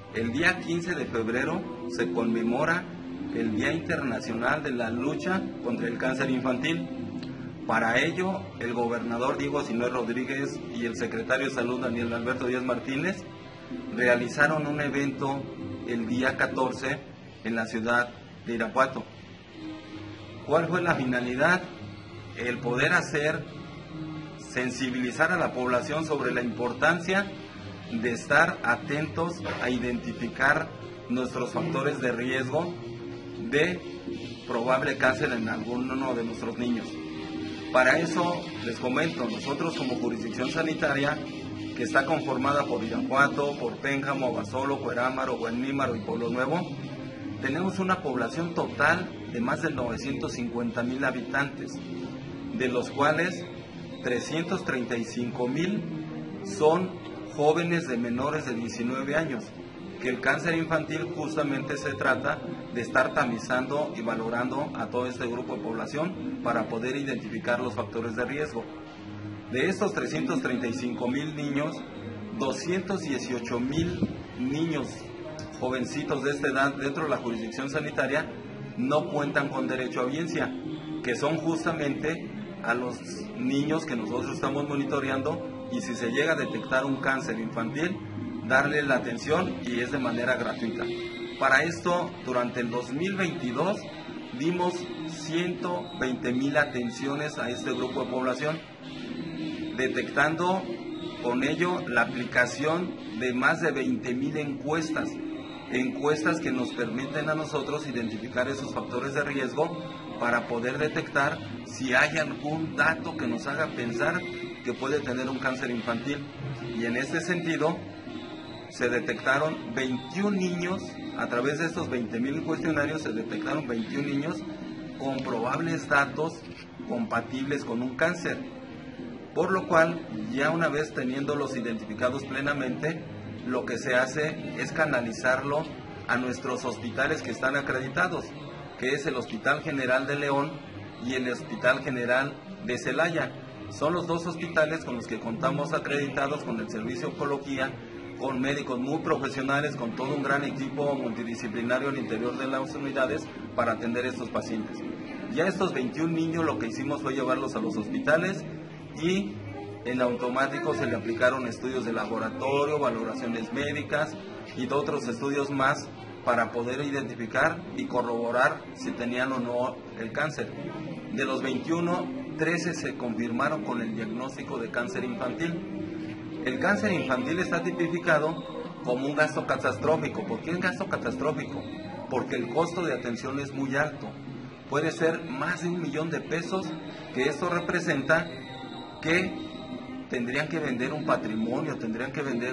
El día 15 de febrero se conmemora el Día Internacional de la Lucha contra el Cáncer Infantil. Para ello, el gobernador Diego Sinue Rodríguez y el secretario de Salud Daniel Alberto Díaz Martínez realizaron un evento el día 14 en la ciudad de Irapuato. ¿Cuál fue la finalidad? El poder sensibilizar a la población sobre la importancia de estar atentos a identificar nuestros factores de riesgo de probable cáncer en alguno de nuestros niños. Para eso les comento, nosotros como jurisdicción sanitaria, que está conformada por Irapuato, por Pénjamo, Abasolo, Cuerámaro, Guanímaro y Pueblo Nuevo, tenemos una población total de más de 950,000 habitantes, de los cuales 335,000 son jóvenes de menores de 19 años, que el cáncer infantil justamente se trata de estar tamizando y valorando a todo este grupo de población para poder identificar los factores de riesgo. De estos 335,000 niños, 218,000 niños jovencitos de esta edad dentro de la jurisdicción sanitaria no cuentan con derecho a audiencia, que son justamente a los niños que nosotros estamos monitoreando, y si se llega a detectar un cáncer infantil, darle la atención, y es de manera gratuita. Para esto, durante el 2022 dimos 120,000 atenciones a este grupo de población, detectando con ello la aplicación de más de 20,000 encuestas que nos permiten a nosotros identificar esos factores de riesgo para poder detectar si hay algún dato que nos haga pensar que puede tener un cáncer infantil. Y en este sentido, se detectaron 21 niños, a través de estos 20,000 cuestionarios se detectaron 21 niños con probables datos compatibles con un cáncer, por lo cual, ya una vez teniéndolos identificados plenamente, lo que se hace es canalizarlo a nuestros hospitales que están acreditados, que es el Hospital General de León y el Hospital General de Celaya. Son los dos hospitales con los que contamos acreditados con el servicio de oncología, con médicos muy profesionales, con todo un gran equipo multidisciplinario al interior de las unidades para atender a estos pacientes. Ya estos 21 niños lo que hicimos fue llevarlos a los hospitales y en automático se le aplicaron estudios de laboratorio, valoraciones médicas y de otros estudios más para poder identificar y corroborar si tenían o no el cáncer. De los 21, 13 se confirmaron con el diagnóstico de cáncer infantil. El cáncer infantil está tipificado como un gasto catastrófico. ¿Por qué es gasto catastrófico? Porque el costo de atención es muy alto. Puede ser más de $1,000,000, que esto representa que tendrían que vender un patrimonio, tendrían que vender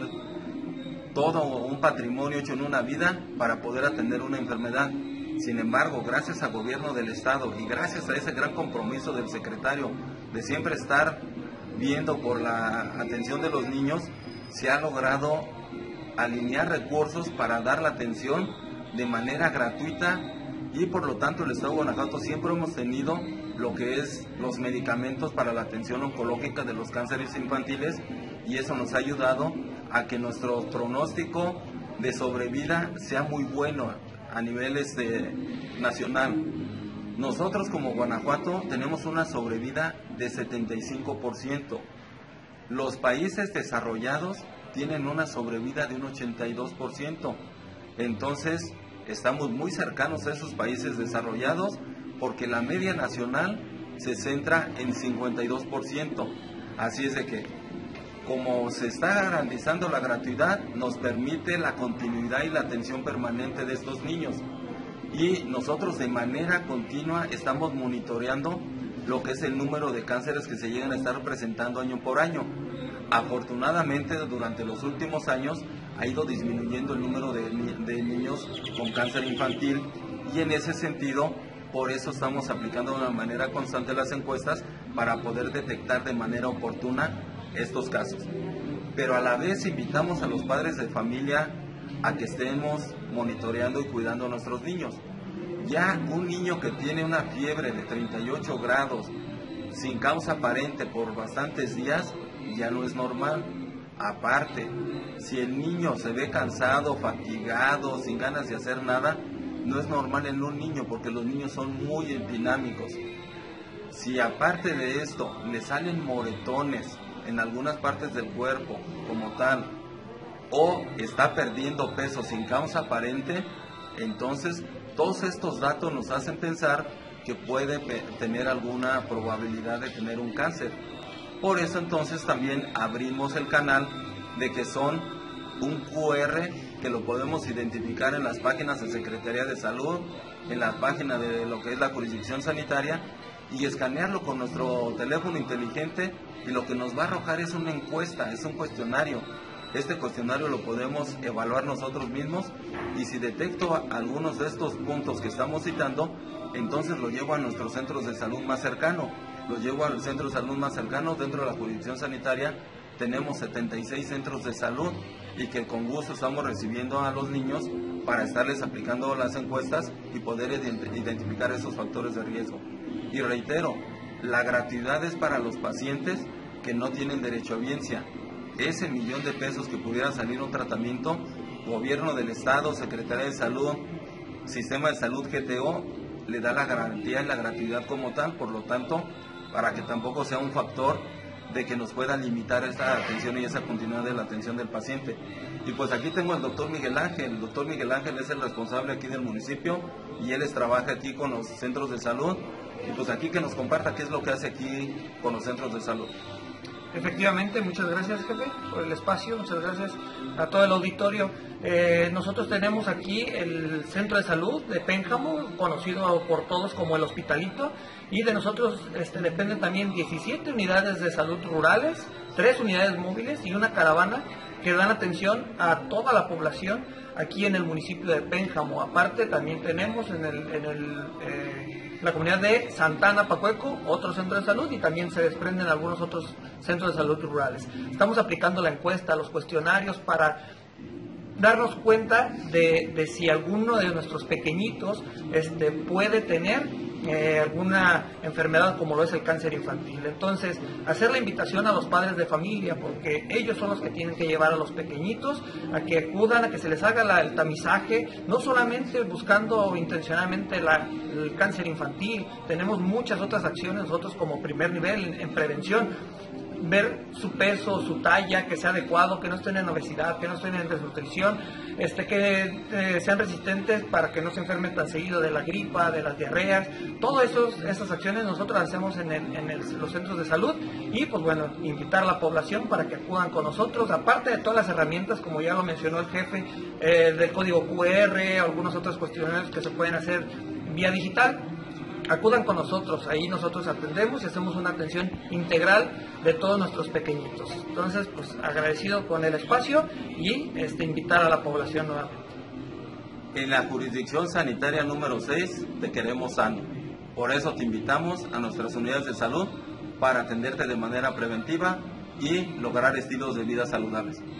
todo un patrimonio hecho en una vida para poder atender una enfermedad. Sin embargo, gracias al gobierno del estado y gracias a ese gran compromiso del secretario de siempre estar viendo por la atención de los niños, se ha logrado alinear recursos para dar la atención de manera gratuita, y por lo tanto el estado de Guanajuato siempre hemos tenido lo que es los medicamentos para la atención oncológica de los cánceres infantiles, y eso nos ha ayudado a que nuestro pronóstico de sobrevida sea muy bueno a nivel nacional. Nosotros como Guanajuato tenemos una sobrevida de 75%. Los países desarrollados tienen una sobrevida de un 82%. Entonces, estamos muy cercanos a esos países desarrollados porque la media nacional se centra en 52%. Así es de que, como se está garantizando la gratuidad, nos permite la continuidad y la atención permanente de estos niños. Y nosotros de manera continua estamos monitoreando lo que es el número de cánceres que se llegan a estar presentando año por año. Afortunadamente, durante los últimos años ha ido disminuyendo el número de niños con cáncer infantil, y en ese sentido, por eso estamos aplicando de una manera constante las encuestas para poder detectar de manera oportuna estos casos. Pero a la vez invitamos a los padres de familia a que estemos monitoreando y cuidando a nuestros niños. Ya un niño que tiene una fiebre de 38 grados sin causa aparente por bastantes días ya no es normal. Aparte, si el niño se ve cansado, fatigado, sin ganas de hacer nada, no es normal en un niño porque los niños son muy dinámicos. Si aparte de esto le salen moretones en algunas partes del cuerpo como tal, o está perdiendo peso sin causa aparente, entonces todos estos datos nos hacen pensar que puede tener alguna probabilidad de tener un cáncer. Por eso entonces también abrimos el canal de que son un QR que lo podemos identificar en las páginas de Secretaría de Salud, en la página de lo que es la jurisdicción sanitaria, y escanearlo con nuestro teléfono inteligente, y lo que nos va a arrojar es una encuesta, es un cuestionario. Este cuestionario lo podemos evaluar nosotros mismos, y si detecto algunos de estos puntos que estamos citando, entonces lo llevo a nuestros centros de salud más cercano. Lo llevo al centro de salud más cercano. Dentro de la jurisdicción sanitaria tenemos 76 centros de salud, y que con gusto estamos recibiendo a los niños para estarles aplicando las encuestas y poder identificar esos factores de riesgo. Y reitero, la gratuidad es para los pacientes que no tienen derecho a biencia. Ese $1,000,000 que pudiera salir un tratamiento, gobierno del estado, Secretaría de Salud, Sistema de Salud GTO, le da la garantía y la gratuidad como tal. Por lo tanto, para que tampoco sea un factor de que nos pueda limitar esta atención y esa continuidad de la atención del paciente. Y pues aquí tengo al doctor Miguel Ángel. El doctor Miguel Ángel es el responsable aquí del municipio, y él trabaja aquí con los centros de salud, y pues aquí que nos comparta qué es lo que hace aquí con los centros de salud. Efectivamente, muchas gracias, jefe, por el espacio. Muchas gracias a todo el auditorio. Nosotros tenemos aquí el Centro de Salud de Pénjamo, conocido por todos como el Hospitalito, y de nosotros dependen también 17 unidades de salud rurales, 3 unidades móviles y una caravana que dan atención a toda la población aquí en el municipio de Pénjamo. Aparte, también tenemos en la comunidad de Santana, Pacueco, otro centro de salud, y también se desprenden algunos otros centros de salud rurales. Estamos aplicando la encuesta, los cuestionarios, para darnos cuenta de si alguno de nuestros pequeñitos puede tener alguna enfermedad como lo es el cáncer infantil. Entonces, hacer la invitación a los padres de familia, porque ellos son los que tienen que llevar a los pequeñitos a que acudan, a que se les haga el tamizaje, no solamente buscando intencionalmente el cáncer infantil. Tenemos muchas otras acciones nosotros como primer nivel en prevención: ver su peso, su talla, que sea adecuado, que no estén en obesidad, que no estén en desnutrición, que sean resistentes para que no se enfermen tan seguido de la gripa, de las diarreas. Todas esas acciones nosotros hacemos en los centros de salud, y pues bueno, invitar a la población para que acudan con nosotros, aparte de todas las herramientas, como ya lo mencionó el jefe, del código QR, algunos otros cuestionarios que se pueden hacer vía digital. Acudan con nosotros, ahí nosotros atendemos y hacemos una atención integral de todos nuestros pequeñitos. Entonces, pues agradecido con el espacio, y invitar a la población nuevamente. En la jurisdicción sanitaria número 6 te queremos sano. Por eso te invitamos a nuestras unidades de salud para atenderte de manera preventiva y lograr estilos de vida saludables.